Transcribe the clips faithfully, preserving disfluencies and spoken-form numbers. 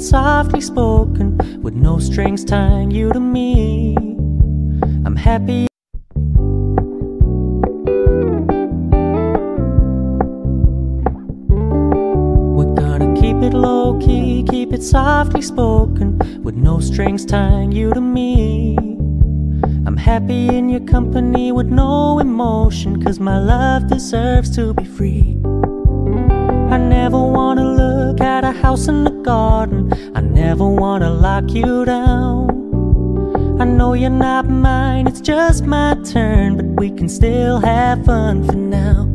softly spoken, with no strings tying you to me. I'm happy. We're gonna keep it low-key, keep it softly spoken, with no strings tying you to me. I'm happy in your company with no emotion, 'cause my love deserves to be free. I never wanna look at a house in the garden, I never wanna lock you down. I know you're not mine, it's just my turn, but we can still have fun for now.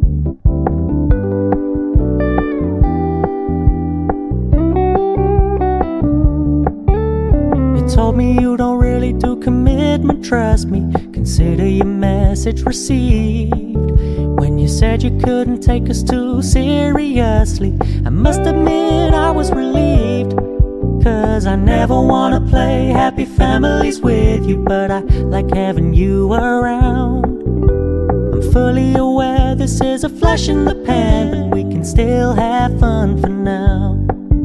You told me you don't really do commitment, trust me, consider your message received. When you said you couldn't take us too seriously, I must admit I was relieved. 'Cause I never wanna play happy families with you, but I like having you around. I'm fully aware this is a flash in the pan, but we can still have fun for now.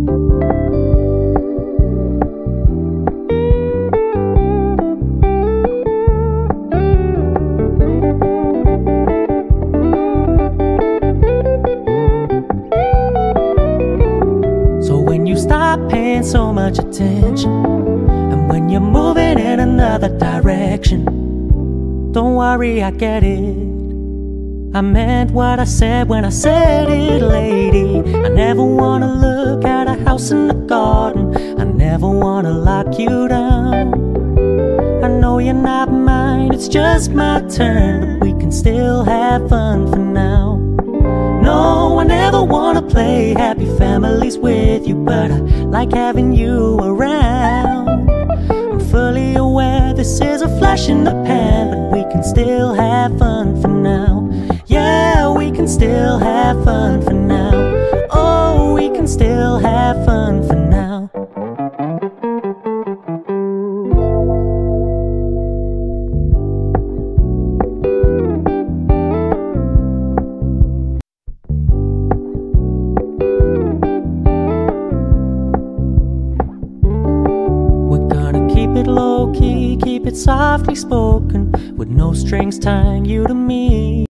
Stop paying so much attention, and when you're moving in another direction, don't worry, I get it. I meant what I said when I said it, lady. I never wanna look at a house in the garden, I never wanna lock you down. I know you're not mine, it's just my turn, but we can still have fun for now. No, I never wanna play happy families with you, but I like having you around. I'm fully aware this is a flash in the pan, but we can still have fun for now. Yeah, we can still have fun for now. Oh, we can still have fun for now. Keep it low-key, keep it softly spoken, with no strings tying you to me.